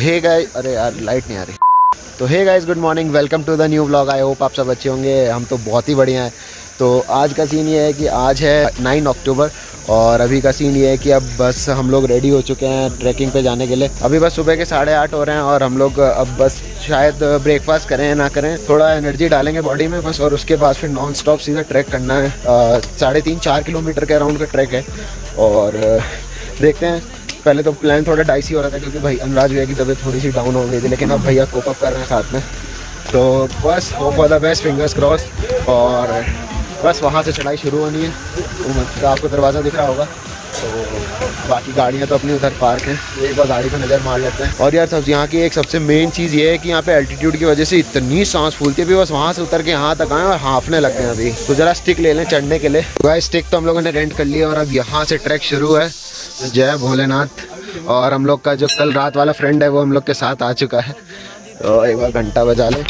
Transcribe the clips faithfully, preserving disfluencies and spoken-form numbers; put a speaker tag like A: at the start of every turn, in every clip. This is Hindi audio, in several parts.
A: हे गाइस, अरे यार लाइट नहीं आ रही। तो hey guys, good morning, welcome to the new vlog. I hope आप सब अच्छे होंगे। हम तो बहुत ही बढ़िया हैं। तो आज का सीन ये है कि आज है नाइन अक्टूबर और अभी का सीन ये है कि अब बस हम लोग रेडी हो चुके हैं ट्रैकिंग पे जाने के लिए। अभी बस सुबह के साढ़े आठ हो रहे हैं और हम लोग अब बस शायद ब्रेकफास्ट करें ना करें, थोड़ा एनर्जी डालेंगे बॉडी में बस, और उसके बाद फिर नॉन स्टॉप सीधा ट्रैक करना है। साढ़े तीन चार किलोमीटर के अराउंड का ट्रैक है और देखते हैं। पहले तो प्लान थोड़ा डाइसी हो रहा था क्योंकि भाई अनुराज भैया की तबीयत थोड़ी सी डाउन हो गई थी, लेकिन अब भैया कोप अप कर रहे हैं साथ में। तो बस hope for the best, fingers cross. और बस वहाँ से चढ़ाई शुरू होनी है। तो आपको दरवाज़ा दिख रहा होगा। तो बाकी गाड़ियाँ तो अपनी उधर पार्क हैं, एक बार गाड़ी पर नज़र मार लेते हैं। और यार सब यहाँ की एक सबसे मेन चीज़ ये है कि यहाँ पे एल्टीट्यूड की वजह से इतनी सांस फूलती है, भी बस वहाँ से उतर के यहाँ तक आए और हाँफने लग गए अभी। तो ज़रा स्टिक ले लें चढ़ने के लिए। वह स्टिक तो हम लोगों ने रेंट कर लिया और अब यहाँ से ट्रैक शुरू है। जय भोलेनाथ। और हम लोग का जो कल रात वाला फ्रेंड है वो हम लोग के साथ आ चुका है। तो एक बार घंटा बजा ले।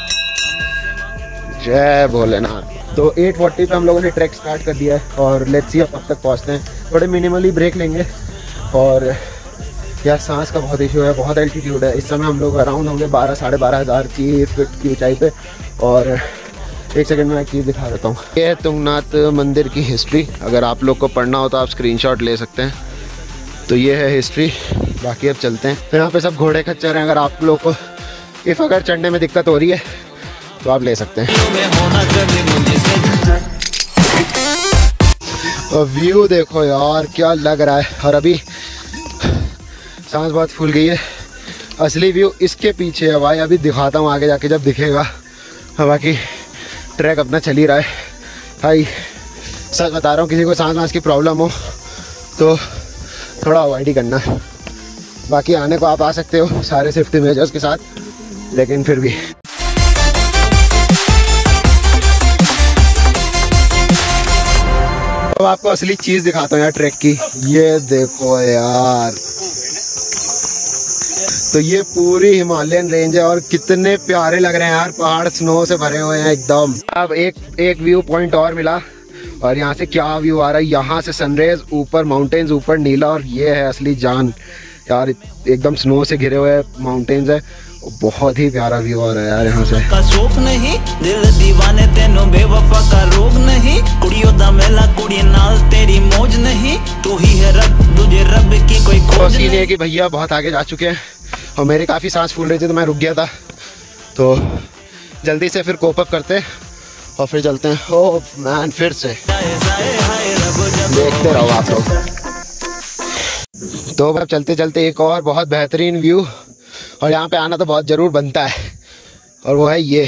A: जय भोलेनाथ। तो एट फोर्टी पे हम लोगों ने ट्रैक स्टार्ट कर दिया है और लेट्स सी अब कब तक पहुँचते हैं। थोड़े मिनिमली ब्रेक लेंगे। और यार सांस का बहुत इशू है, बहुत एल्टीट्यूड है। इस समय हम लोग अराउंड होंगे बारह साढ़े बारह हज़ार की फीट की ऊंचाई पे। और एक सेकंड में एक चीज़ दिखा देता हूँ। ये है तुंगनाथ मंदिर की हिस्ट्री। अगर आप लोग को पढ़ना हो तो आप स्क्रीनशॉट ले सकते हैं। तो ये है हिस्ट्री। बाकी अब चलते हैं। फिर यहाँ पे सब घोड़े खच्चर हैं। अगर आप लोग को इफ़ अगर चढ़ने में दिक्कत हो रही है तो आप ले सकते हैं। और व्यू देखो यार क्या लग रहा है। और अभी सांस बहुत फूल गई है। असली व्यू इसके पीछे है भाई। अभी दिखाता हूँ आगे जाके जब दिखेगा। बाकी ट्रैक अपना चल ही रहा है भाई। सच बता रहा हूँ, किसी को सांस वांस की प्रॉब्लम हो तो थोड़ा अवॉइड ही करना। बाकी आने को आप आ सकते हो सारे सेफ्टी मेजर्स के साथ, लेकिन फिर भी अब आपको असली चीज़ दिखाता हूँ यार ट्रैक की। ये देखो यार, तो ये पूरी हिमालयन रेंज है और कितने प्यारे लग रहे हैं यार। पहाड़ स्नो से भरे हुए हैं एकदम। अब एक एक व्यू पॉइंट और मिला और यहाँ से क्या व्यू आ रहा है। यहाँ से सनराइज, ऊपर माउंटेन्स, ऊपर नीला, और ये है असली जान यार। एकदम स्नो से घिरे हुए माउंटेन्स है। बहुत ही प्यारा व्यू आ रहा है यार यहाँ से।
B: का शौक नहीं, दिल दीवाने तेनो बेवफा का रोग नहीं। कुड़ियों दा मेला कुड़ी नाल तेरी मौज नहीं। तू ही है रब, तुझे रब की कोई खोज नहीं।
A: है कि भैया बहुत आगे जा चुके हैं और मेरी काफ़ी सांस फूल रही थी तो मैं रुक गया था। तो जल्दी से फिर कोप अप करते हैं और फिर चलते हैं। ओ मैन, फिर से देखते रहो आप लोग। तो अब चलते चलते एक और बहुत बेहतरीन व्यू, और यहाँ पे आना तो बहुत ज़रूर बनता है, और वो है ये।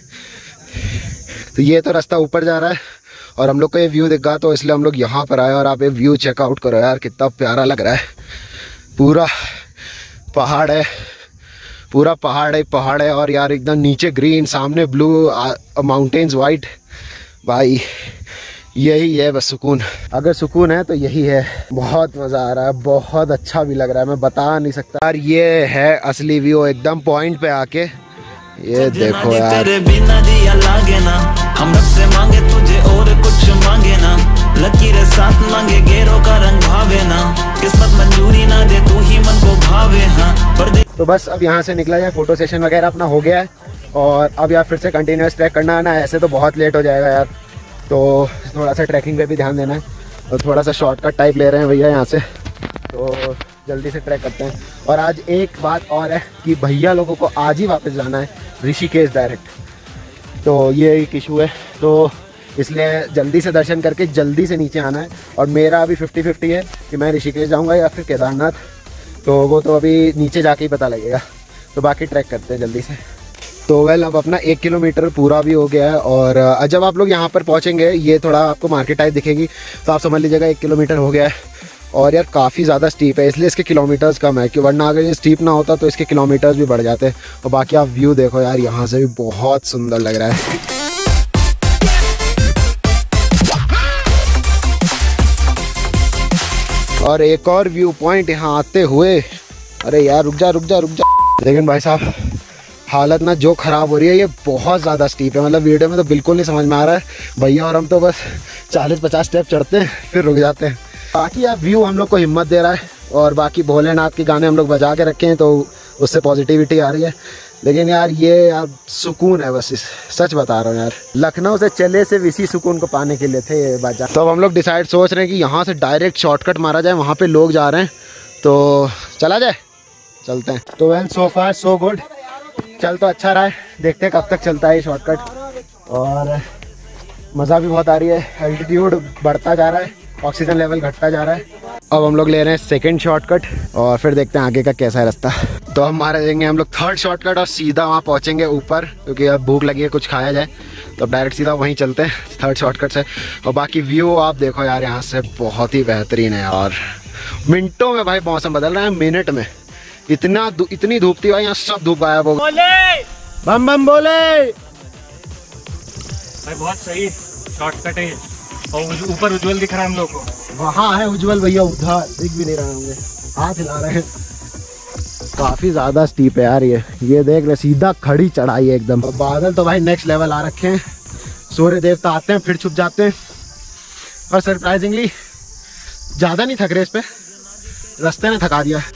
A: तो ये तो रास्ता ऊपर जा रहा है और हम लोग को ये व्यू दिखा, तो इसलिए हम लोग यहाँ पर आए। और आप ये व्यू चेकआउट करो यार, कितना प्यारा लग रहा है। पूरा पहाड़ है, पूरा पहाड़ है पहाड़ है और यार एकदम नीचे ग्रीन, सामने ब्लू, माउंटेन्स वाइट। भाई यही है बस सुकून। अगर सुकून है तो यही है। बहुत मज़ा आ रहा है, बहुत अच्छा भी लग रहा है, मैं बता नहीं सकता यार। ये है असली व्यू एकदम पॉइंट पे आके। ये देखो यार, तेरे बिना दिया लागे ना। हम रब से मांगे तुझे और कुछ मांगे ना। लकीरें साथ मांगे, गेरों का रंग भावे ना। किस्मत मंजूरी ना दे, तू ही मन को भावे। हाँ पर तो बस अब यहाँ से निकला जाए। फोटो सेशन वगैरह अपना हो गया है और अब यार फिर से कंटिन्यूस ट्रैक करना है ना। ऐसे तो बहुत लेट हो जाएगा यार, तो थोड़ा सा ट्रैकिंग पे भी ध्यान देना है। और थोड़ा सा शॉर्टकट टाइप ले रहे हैं भैया यहाँ से, तो जल्दी से ट्रैक करते हैं। और आज एक बात और है कि भैया लोगों को आज ही वापस जाना है ऋषिकेश डायरेक्ट। तो ये एक इशू है, तो इसलिए जल्दी से दर्शन करके जल्दी से नीचे आना है। और मेरा अभी फिफ्टी फिफ्टी है कि मैं ऋषिकेश जाऊँगा या फिर केदारनाथ, तो वो तो अभी नीचे जाके ही पता लगेगा। तो बाकी ट्रैक करते हैं जल्दी से। तो वेल अब अपना एक किलोमीटर पूरा भी हो गया है। और जब आप लोग यहाँ पर पहुँचेंगे, ये थोड़ा आपको मार्केट टाइप दिखेगी, तो आप समझ लीजिएगा एक किलोमीटर हो गया है। और यार काफ़ी ज़्यादा स्टीप है, इसलिए इसके किलोमीटर्स कम है, कि वरना अगर ये स्टीप ना होता तो इसके किलोमीटर्स भी बढ़ जाते। और बाकी आप व्यू देखो यार, यहाँ से भी बहुत सुंदर लग रहा है। और एक और व्यू पॉइंट यहाँ आते हुए, अरे यार रुक जा रुक जा रुक जा। लेकिन भाई साहब हालत ना जो ख़राब हो रही है, ये बहुत ज़्यादा स्टीप है। मतलब वीडियो में तो बिल्कुल नहीं समझ में आ रहा है भैया, और हम तो बस चालीस पचास स्टेप चढ़ते हैं फिर रुक जाते हैं। बाकी यार व्यू हम लोग को हिम्मत दे रहा है। और बाकी भोलेनाथ के गाने हम लोग बजा के रखे हैं, तो उससे पॉजिटिविटी आ रही है। लेकिन यार ये यार सुकून है बस, इस सच बता रहा हूँ यार, लखनऊ से चले से इसी सुकून को पाने के लिए थे ये बाजा। तो अब हम लोग डिसाइड सोच रहे हैं कि यहाँ से डायरेक्ट शॉर्टकट मारा जाए, वहाँ पे लोग जा रहे हैं तो चला जाए, चलते हैं। तो वेल सो फार सो गुड, चल तो अच्छा रहा है, देखते हैं कब तक चलता है ये शॉर्टकट। और मज़ा भी बहुत आ रही है, एल्टीट्यूड बढ़ता जा रहा है, ऑक्सीजन लेवल घटता जा रहा है। अब हम लोग ले रहे हैं सेकंड शॉर्टकट और फिर देखते हैं आगे का कैसा है रास्ता। तो हम मारे देंगे हम लोग थर्ड शॉर्टकट और सीधा वहाँ पहुँचेंगे ऊपर, क्योंकि अब भूख लगी है कुछ खाया जाए, तो अब डायरेक्ट सीधा वहीं चलते हैं थर्ड शॉर्टकट से। और बाकी व्यू आप देखो यार यहाँ से बहुत ही बेहतरीन है यार, मिनटों में भाई मौसम बदल रहा है, मिनट में इतना इतनी धूप थी भाई, यहाँ सब धूप गायब हो गई। बम बम बोले
C: भाई, बहुत सही शॉर्टकट है। और ऊपर उज्जवल दिख रहा है हम लोग को,
A: वहाँ है उज्जवल भैया, उधर दिख भी नहीं रहे होंगे, हाथ हिला रहे हैं। काफी ज्यादा स्टीप है यार ये ये देख ले, सीधा खड़ी चढ़ाई है एकदम। बादल तो भाई नेक्स्ट लेवल आ रखे हैं, सूर्य देवता आते हैं फिर छुप जाते हैं। और सरप्राइजिंगली ज्यादा नहीं थक रहे इस पे, रास्ते ने थका दिया।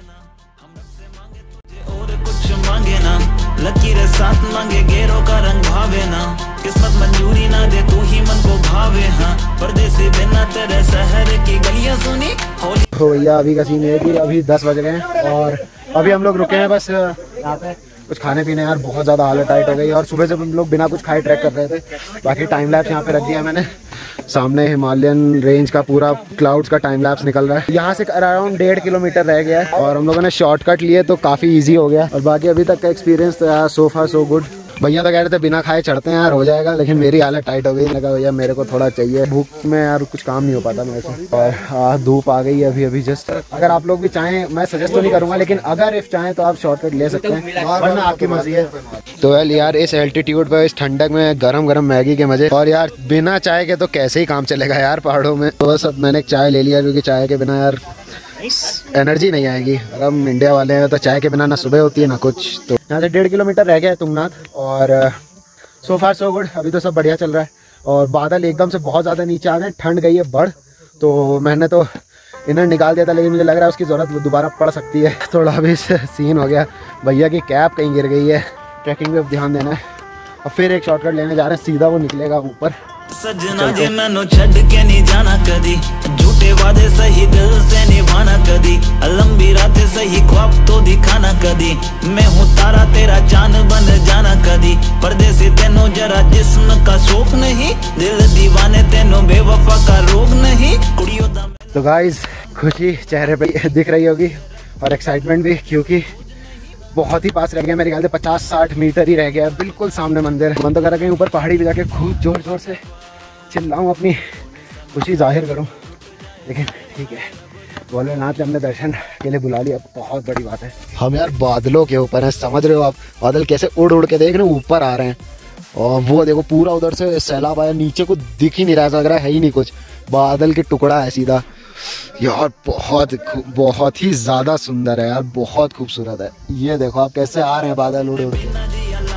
B: लकीर साथ मांगे गेरों का रंग भावे ना, किस्मत मंजूरी ना दे तू ही मन को भावे। हाँ परदेसी बिना तेरे शहर की गलियां सुनी होली।
A: तो भैया अभी का सीन है कि अभी दस बज गए हैं और अभी हम लोग रुके हैं बस यहाँ पे कुछ खाने पीने। यार बहुत ज़्यादा हालत टाइट हो गई और सुबह से हम लोग बिना कुछ खाए ट्रैक कर रहे थे। बाकी टाइम लैप्स यहाँ पे रख दिया मैंने, सामने हिमालयन रेंज का पूरा क्लाउड्स का टाइम लैप्स निकल रहा है। यहाँ से अराउंड डेढ़ किलोमीटर रह गया है और हम लोगों ने शॉर्टकट लिए तो काफ़ी ईजी हो गया। और बाकी अभी तक का एक्सपीरियंस तो यार सो फार सो गुड। भैया तो कह रहे थे बिना खाए चढ़ते हैं यार, हो जाएगा, लेकिन मेरी हालत टाइट हो गई। लगा भैया मेरे को थोड़ा चाहिए, भूख में यार कुछ काम नहीं हो पाता मेरे से। और हाँ धूप आ गई है अभी अभी जस्ट। अगर आप लोग भी चाहें, मैं सजेस्ट तो नहीं करूँगा, लेकिन अगर इफ चाहें तो आप शॉर्टकट ले सकते हैं, वरना आपकी मर्जी है। तो वेल यार इस एल्टीट्यूड पर इस ठंडक में गरम गरम मैगी के मजे। और यार बिना चाय के तो कैसे ही काम चलेगा यार पहाड़ों में। तो बस अब मैंने चाय ले लिया, क्योंकि चाय के बिना यार एनर्जी नहीं आएगी। अगर हम इंडिया वाले हैं तो चाय के बिना ना सुबह होती है ना कुछ। तो यहाँ से डेढ़ किलोमीटर रह गया है तुंगनाथ और सो फार सो गुड, अभी तो सब बढ़िया चल रहा है। और बादल एकदम से बहुत ज़्यादा नीचे आ गए, ठंड गई है बढ़। तो मैंने तो इन्हें निकाल दिया था, लेकिन मुझे लग रहा है उसकी ज़रूरत दोबारा पड़ सकती है। थोड़ा भी सीन हो गया, भैया की कैप कहीं गिर गई है, ट्रैकिंग पे ध्यान देना है। और फिर एक शॉर्टकट लेने जा रहे हैं, सीधा वो निकलेगा ऊपर।
B: सजना जे मैनू छड़ के नहीं जाना कदी, झूठे वादे सही दिल से निभाना कदी, लंबी रातें सही ख्वाब तो दिखाना कदी, मैं हूँ तारा तेरा चांद बन जाना कदी, परदेसी तेनों जरा जिस्म का शौक नहीं, दिल दीवाने तेनों बेवफा का रोग नहीं, कुड़ियों दा।
A: तो गाइस खुशी चेहरे पे दिख रही होगी और एक्साइटमेंट भी, क्योंकि बहुत ही पास रह गया, मेरे ख्याल से पचास साठ मीटर ही रह गया, बिल्कुल सामने मंदिर। मन तो कर कहीं ऊपर पहाड़ी पे जाके खूब जोर जोर से चिल्लाऊं, अपनी खुशी जाहिर करूं, लेकिन ठीक है, भोलेनाथ ने हमने दर्शन के लिए बुला लिया, बहुत बड़ी बात है। हम यार बादलों के ऊपर हैं, समझ रहे हो आप, बादल कैसे उड़ उड़ के देख रहे हो ऊपर आ रहे हैं। और वो देखो पूरा उधर से सैलाब आया, नीचे को दिख ही नहीं रहा, लग रहा है ही नहीं कुछ, बादल के टुकड़ा है सीधा। यार बहुत बहुत ही ज़्यादा सुंदर है यार, बहुत खूबसूरत है। ये देखो आप कैसे आ रहे हैं बादल उड़ उड़ के।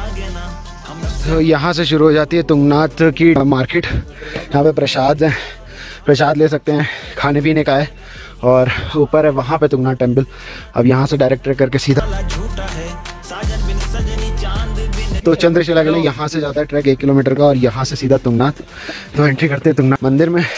A: तो यहाँ से शुरू हो जाती है तुंगनाथ की मार्केट। यहाँ पे प्रसाद है, प्रसाद ले सकते हैं, खाने पीने का है। और ऊपर है वहाँ पे तुंगनाथ टेम्पल। अब यहाँ से डायरेक्ट ट्रैक करके सीधा तो चंद्रशिला के लिए यहाँ से जाता है ट्रैक एक किलोमीटर का, और यहाँ से सीधा तुंगनाथ। तो एंट्री करते हैं तुंगनाथ मंदिर में।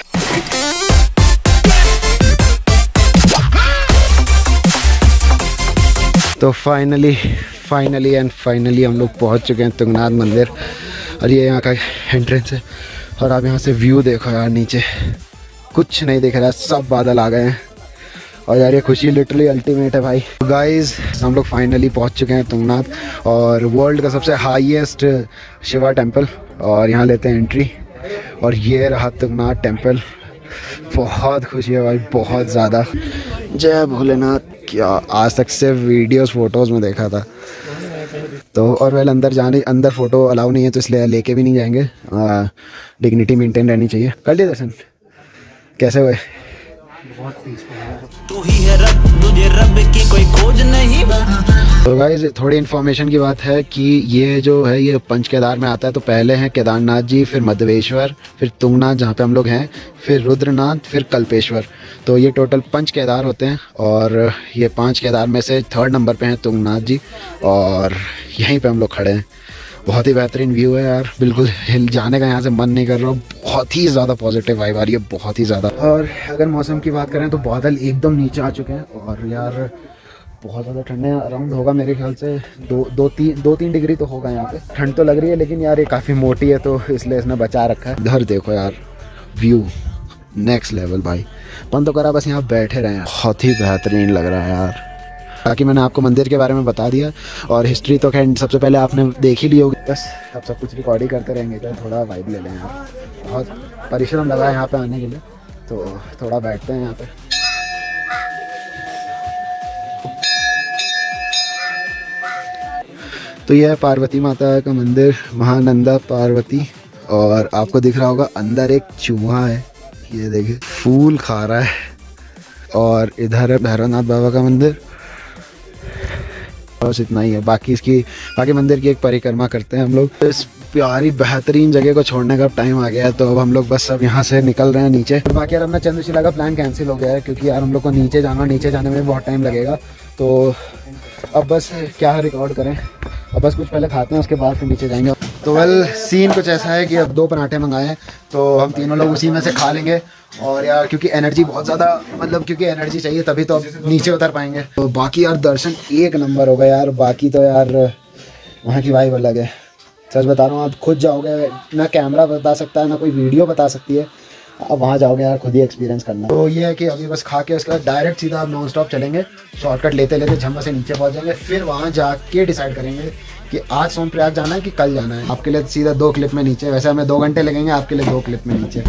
A: तो फाइनली फाइनली एंड फाइनली हम लोग पहुंच चुके हैं तुंगनाथ मंदिर। और ये यहाँ का एंट्रेंस है। और आप यहाँ से व्यू देखो यार, नीचे कुछ नहीं दिख रहा है, सब बादल आ गए हैं। और यार ये खुशी लिटरली अल्टीमेट है भाई। गाइस हम लोग फाइनली पहुंच चुके हैं तुंगनाथ, और वर्ल्ड का सबसे हाईएस्ट शिवा टेम्पल। और यहाँ लेते हैं एंट्री, और ये रहा तुंगनाथ टेम्पल। बहुत खुशी है भाई, बहुत ज़्यादा। जय भोलेनाथ। क्या आज तक से वीडियोस फोटोज़ में देखा था तो। और वेल अंदर जाने अंदर फ़ोटो अलाउ नहीं है, तो इसलिए लेके भी नहीं जाएंगे, डिग्निटी मेंटेन रहनी चाहिए। कर लिए दर्शन, कैसे हुए?
C: बहुत पीसफुल है।
B: तू ही है रब, तुझे रब की कोई खोज नहीं।
A: तो गाइस थोड़ी इन्फॉर्मेशन की बात है कि ये जो है ये पंच केदार में आता है। तो पहले हैं केदारनाथ जी, फिर मध्यवेश्वर, फिर तुंगनाथ जहाँ पे हम लोग हैं, फिर रुद्रनाथ, फिर कल्पेश्वर। तो ये टोटल पंच केदार होते हैं और ये पांच केदार में से थर्ड नंबर पे हैं तुंगनाथ जी और यहीं पे हम लोग खड़े हैं। बहुत ही बेहतरीन व्यू है यार, बिल्कुल हिल जाने का यहाँ से मन नहीं कर रहा। बहुत ही ज़्यादा पॉजिटिव वाइब आ रही है, बहुत ही ज़्यादा। और अगर मौसम की बात करें तो बादल एकदम नीचे आ चुके हैं और यार बहुत ज़्यादा ठंड है। अराउंड होगा मेरे ख्याल से दो दो तीन दो तीन डिग्री तो होगा यहाँ पे। ठंड तो लग रही है लेकिन यार ये काफ़ी मोटी है तो इसलिए इसने बचा रखा है। इधर देखो यार व्यू नेक्स्ट लेवल भाई। मन तो करा बस यहाँ बैठे रहे हैं, बहुत ही बेहतरीन लग रहा है यार। बाकी मैंने आपको मंदिर के बारे में बता दिया और हिस्ट्री तो खैर सबसे पहले आपने देख ही ली होगी। बस अब सब कुछ रिकॉर्ड ही करते रहेंगे क्या, थोड़ा वाइब ले लें यार। बहुत परिश्रम लगा है यहाँ पे आने के लिए तो थोड़ा बैठते हैं यहाँ पे। तो यह है पार्वती माता का मंदिर, महानंदा पार्वती। और आपको दिख रहा होगा अंदर एक चूहा है, ये देखिए फूल खा रहा है। और इधर है भैरवनाथ बाबा का मंदिर। बस इतना ही है, बाकी इसकी बाकी मंदिर की एक परिक्रमा करते हैं हम लोग। इस प्यारी बेहतरीन जगह को छोड़ने का टाइम आ गया है तो अब हम लोग बस अब यहाँ से निकल रहे हैं नीचे। बाकी यार अपना चंद्रशिला का प्लान कैंसिल हो गया है क्योंकि यार हम लोग को नीचे जाना, नीचे जाने में बहुत टाइम लगेगा। तो अब बस क्या रिकॉर्ड करें, अब बस कुछ पहले खाते हैं उसके बाद फिर नीचे जाएंगे। तो वेल सीन कुछ ऐसा है कि अब दो पराठे मंगाए हैं तो हम तीनों लोग उसी में से खा लेंगे। और यार क्योंकि एनर्जी बहुत ज़्यादा, मतलब क्योंकि एनर्जी चाहिए तभी तो अब नीचे उतर पाएंगे। तो बाकी यार दर्शन एक नंबर हो गया यार। बाकी तो यार वहाँ की वाइब अलग है, सच बता रहा हूँ। आप खुद जाओगे, ना कैमरा बता सकता है ना कोई वीडियो बता सकती है। अब वहाँ जाओगे यार खुद ही एक्सपीरियंस करना। तो ये है कि अभी बस खा के उसके बाद डायरेक्ट सीधा आप नॉन स्टॉप चलेंगे, शॉर्टकट लेते लेते झम्मा से नीचे पहुँच जाएंगे। फिर वहाँ जाके डिसाइड करेंगे कि आज सोनप्रयाग जाना है कि कल जाना है। आपके लिए सीधा दो क्लिप में नीचे, वैसे हमें दो घंटे लगेंगे, आपके लिए दो क्लिप में नीचे।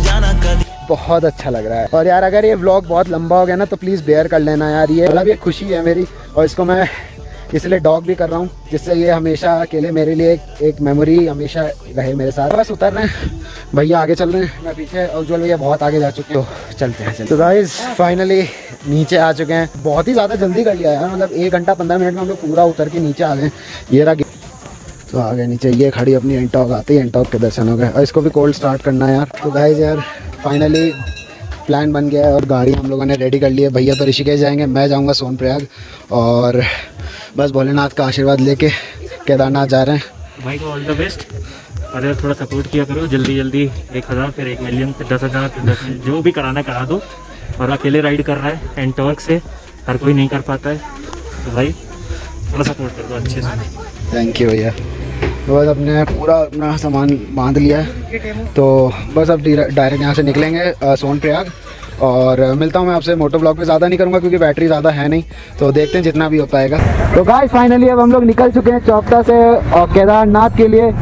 A: बहुत अच्छा लग रहा है। और यार अगर ये व्लॉग बहुत लंबा हो गया ना तो प्लीज़ बेयर कर लेना यार। ये मतलब ये खुशी है मेरी और इसको मैं इसलिए डॉग भी कर रहा हूँ जिससे ये हमेशा अकेले मेरे लिए एक, एक मेमोरी हमेशा रहे मेरे साथ। बस उतर रहे हैं भैया, आगे चल रहे हैं, मैं पीछे। उज्जवल भैया बहुत आगे जा चुके हैं तो चलते हैं चलते। तो गाइस फाइनली नीचे आ चुके हैं। बहुत ही ज़्यादा जल्दी कर लिया यार, मतलब एक घंटा पंद्रह मिनट में हम लोग पूरा उतर के नीचे आ गए। ये रहा तो आ गए नीचे। ये खड़ी अपनी एंटॉक, आते ही एंटॉक के दर्शन हो गए। और इसको भी कोल्ड स्टार्ट करना है यार। तो गाइस यार फाइनली प्लान बन गया है और गाड़ी हम लोगों ने रेडी कर ली है। भैया तो ऋषिकेश जाएंगे, मैं जाऊंगा सोनप्रयाग और बस भोलेनाथ का आशीर्वाद लेके केदारनाथ जा रहे हैं।
C: भाई को ऑल द बेस्ट। अरे थोड़ा सपोर्ट किया करो, जल्दी जल्दी एक हज़ार फिर एक मिलियन फिर दस हज़ार फिर दस मिलियन, जो भी कराना करा दो। और अकेले राइड कर रहा है एंटॉर्क से, हर कोई नहीं कर पाता है तो भाई थोड़ा सपोर्ट कर दो अच्छे से।
A: थैंक यू भैया। तो बस अपने पूरा अपना सामान बांध लिया है तो बस अब डायरेक्ट यहाँ से निकलेंगे सोनप्रयाग। और मिलता हूँ मैं आपसे मोटो ब्लॉग पे। ज़्यादा नहीं करूँगा क्योंकि बैटरी ज़्यादा है नहीं, तो देखते हैं जितना भी हो पाएगा। तो गाइस फाइनली अब हम लोग निकल चुके हैं चौपटा से और केदारनाथ के लिए।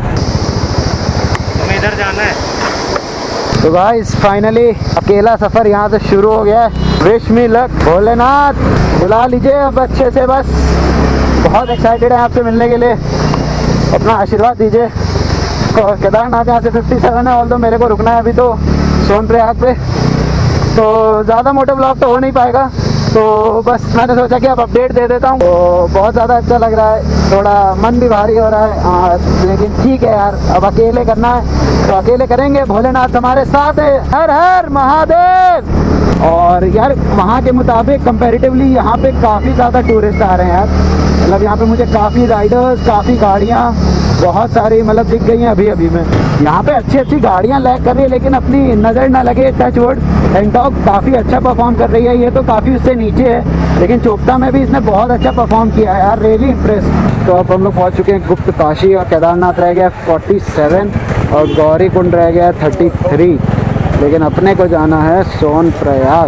C: हमें इधर जाना है।
A: तो गाइस फाइनली अकेला सफ़र यहाँ से शुरू हो गया है। Wish me luck. भोलेनाथ बुला लीजिए अब अच्छे से, बस बहुत एक्साइटेड है आपसे मिलने के लिए, अपना आशीर्वाद दीजिए। और केदारनाथ यहाँ से सत्तावन है, ऑल तो मेरे को रुकना है अभी तो सोनप्रयाग पे, तो ज़्यादा मोटे ब्लॉग तो हो नहीं पाएगा। तो बस मैंने सोचा कि अब अपडेट दे देता हूँ। तो बहुत ज़्यादा अच्छा लग रहा है, थोड़ा मन भी भारी हो रहा है हाँ, लेकिन ठीक है यार, अब अकेले करना है तो अकेले करेंगे। भोलेनाथ हमारे साथ है। हर हर महादेव। और यार वहाँ के मुताबिक कंपैरेटिवली यहाँ पे काफ़ी ज़्यादा टूरिस्ट आ रहे हैं यार। मतलब यहाँ पे मुझे काफ़ी राइडर्स, काफ़ी गाड़ियाँ बहुत सारी मतलब दिख गई हैं अभी अभी में। यहाँ पे अच्छी अच्छी गाड़ियाँ लैग कर रही है लेकिन अपनी नज़र ना लगे। टच वुड एंटॉक काफ़ी अच्छा परफॉर्म कर रही है। ये तो काफ़ी उससे नीचे है लेकिन चोपटा में भी इसने बहुत अच्छा परफॉर्म किया है यार, रियली इम्प्रेस। तो अब हम लोग पहुँच चुके हैं गुप्त काशी और केदारनाथ रह गया सैंतालीस और गौरी कुंड रह गया तैंतीस, लेकिन अपने को जाना है सोनप्रयाग।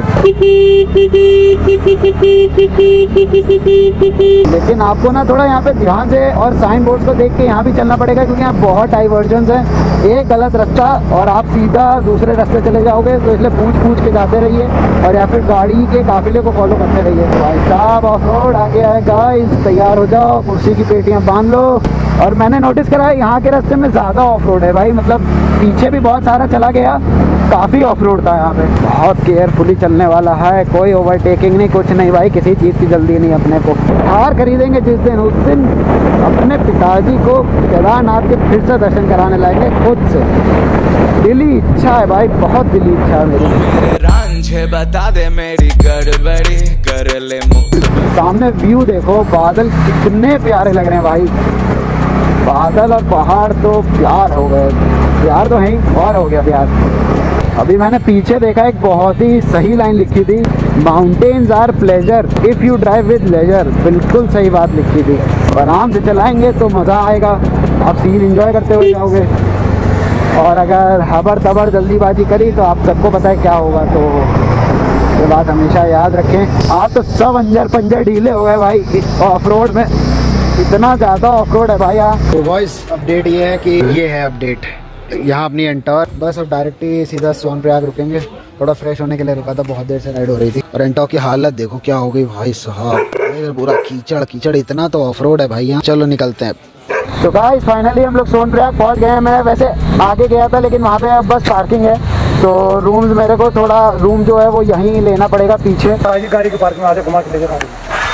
A: लेकिन आपको ना थोड़ा यहाँ पे ध्यान से और साइन बोर्ड को देख के यहाँ भी चलना पड़ेगा क्योंकि यहाँ बहुत डाइवर्जन्स हैं। एक गलत रास्ता और आप सीधा दूसरे रास्ते चले जाओगे, तो इसलिए पूछ पूछ के जाते रहिए और या फिर गाड़ी के काफिले को फॉलो करते रहिए। भाई साहब ऑफ रोड आ गया है गाइस, तैयार हो जाओ, कुर्सी की पेटियाँ बांध लो। और मैंने नोटिस करा है यहाँ के रास्ते में ज़्यादा ऑफ रोड है भाई, मतलब पीछे भी बहुत सारा चला गया
D: काफ़ी ऑफ रोड था यहाँ पे, बहुत केयरफुली चलने वाला है, कोई ओवरटेकिंग नहीं, कुछ नहीं भाई, किसी चीज़ की जल्दी नहीं अपने को। कार खरीदेंगे जिस दिन, उस दिन अपने पिताजी को केदारनाथ के फिर से दर्शन कराने लाएंगे खुद से। दिली इच्छा है भाई, बहुत दिली इच्छा है मेरी।
E: रांझे बता दे मेरी गड़बड़ी कर ले मुक्त।
D: सामने व्यू देखो, बादल कितने प्यारे लग रहे हैं भाई, बादल और पहाड़ तो प्यार हो गए, प्यार तो है ही, और हो गया प्यार। अभी मैंने पीछे देखा एक बहुत ही सही लाइन लिखी थी, mountains are pleasure if you drive with leisure. बिल्कुल सही बात लिखी थी। आराम से चलाएंगे तो मज़ा आएगा, आप सीन एंजॉय करते हुए जाओगे। और अगर हबर तबर जल्दीबाजी करी तो आप सबको पता है क्या होगा, तो ये बात हमेशा याद रखें। आप तो सब अंजर पंजर ढीले हो गए भाई ऑफ रोड में, इतना ज़्यादा ऑफ रोड है भाई यहाँ।
A: तो वॉइस अपडेट ये है कि ये है अपडेट, यहाँ अपनी एंटॉक बस अब डायरेक्ट ही सीधा सोनप्रयाग रुकेंगे। थोड़ा फ्रेश होने के लिए रुका था, बहुत देर से राइड हो रही थी। और एंटॉक की हालत देखो क्या हो गई भाई साहब, पूरा कीचड़ कीचड़, इतना तो ऑफ रोड है भाई यहाँ। चलो निकलते हैं।
D: तो गाइस फाइनली हम लोग सोनप्रयाग पहुंच गए हैं। मैं वैसे आगे गया था लेकिन वहाँ पे अब बस पार्किंग है, तो रूम्स मेरे को थोड़ा रूम जो है वो यहीं लेना पड़ेगा पीछे। गाड़ी की पार्किंग में आगे घुमा के लेके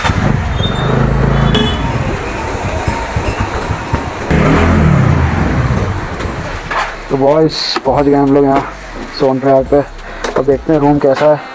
D: तो बॉयस पहुंच गए हम लोग यहाँ सोनप्रयाग पे। अब देखते हैं रूम कैसा है।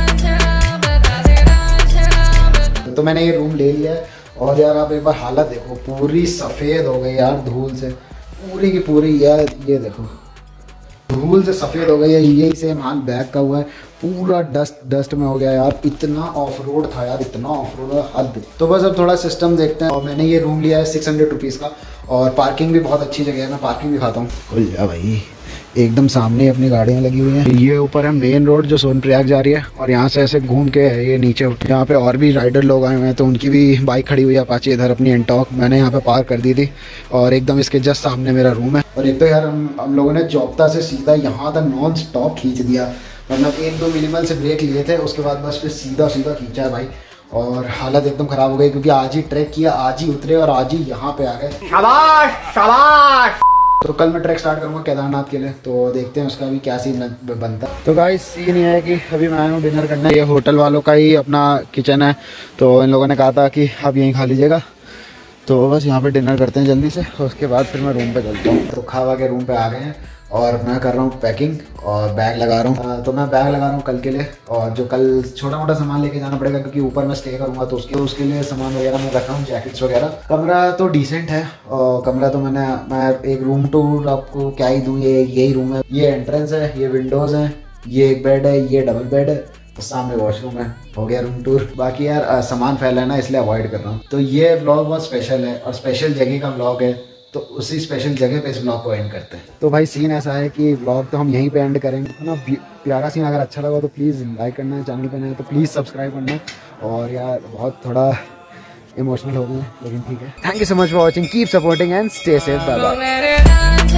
A: तो मैंने ये रूम ले लिया है और यार आप एक बार हालत देखो, पूरी सफ़ेद हो गई यार धूल से, पूरी की पूरी यार। ये देखो धूल से सफ़ेद हो गई है। यही सेम हाल बैग का हुआ है, पूरा डस्ट डस्ट में हो गया यार। इतना ऑफ रोड था यार, इतना ऑफ रोड हद। तो बस अब थोड़ा सिस्टम देखते हैं। और मैंने ये रूम लिया है सिक्स हंड्रेड रुपीज़ का, और पार्किंग भी बहुत अच्छी जगह है। मैं पार्किंग भी खाता हूँ। खुल जा भाई, एकदम सामने अपनी गाड़ियाँ लगी हुई हैं। ये ऊपर है मेन रोड जो सोनप्रयाग जा रही है, और यहाँ से ऐसे घूम के है ये नीचे। यहाँ पे और भी राइडर लोग आए हुए हैं, तो उनकी भी बाइक खड़ी हुई है अपाचे इधर अपनी एंटॉक। मैंने यहाँ पे पार्क कर दी थी, और एकदम इसके जस्ट सामने मेरा रूम है। और एक तो यार हम हम लोगों ने चौपता से सीधा यहाँ तक नॉन स्टॉप खींच दिया, मतलब एक दो मिनिमल से ब्रेक लिए थे, उसके बाद बस फिर सीधा सीधा खींचा है भाई। और हालत एकदम ख़राब हो गई, क्योंकि आज ही ट्रैक किया, आज ही उतरे और आज ही यहाँ पे आ गए। शाबाश शाबाश। तो कल मैं ट्रैक स्टार्ट करूँगा केदारनाथ के लिए, तो देखते हैं उसका भी क्या सीन बनता है। तो गाइस सीन ये है कि अभी मैं आया हूँ डिनर करने। ये होटल वालों का ही अपना किचन है, तो इन लोगों ने कहा था कि आप यहीं खा लीजिएगा। तो बस यहाँ पे डिनर करते हैं जल्दी से, उसके बाद फिर मैं रूम पे चलता हूँ। तो खावा के रूम पे आ गए हैं, और मैं कर रहा हूँ पैकिंग और बैग लगा रहा हूँ। तो मैं बैग लगा रहा हूँ कल के लिए, और जो कल छोटा मोटा सामान लेके जाना पड़ेगा, क्योंकि ऊपर मैं स्टे करूँगा, तो उसके उसके लिए सामान वगैरह मैं रखा हूँ, जैकेट्स वगैरह। कमरा तो डिसेंट है, और कमरा तो मैंने मैं एक रूम टूर आपको क्या ही दूँ। ये यही रूम है, ये एंट्रेंस है, ये विंडोज़ हैं, ये एक बेड है, ये डबल बेड है, सामने वॉशरूम है। हो गया रूम टूर। बाकी यार आ, सामान फैला है ना, इसलिए अवॉइड कर रहा हूँ। तो ये व्लॉग बहुत स्पेशल है, और स्पेशल जगह का व्लॉग है, तो उसी स्पेशल जगह पे इस ब्लॉग को एंड करते हैं। तो भाई सीन ऐसा है कि ब्लॉग तो हम यहीं पे एंड करेंगे ना। प्यारा सीन अगर अच्छा लगा तो प्लीज़ लाइक करना है, चैनल पे नए तो प्लीज़ सब्सक्राइब करना है। और यार बहुत थोड़ा इमोशनल हो गए, लेकिन ठीक है। Thank you so much for watching, keep supporting and stay safe, bye bye.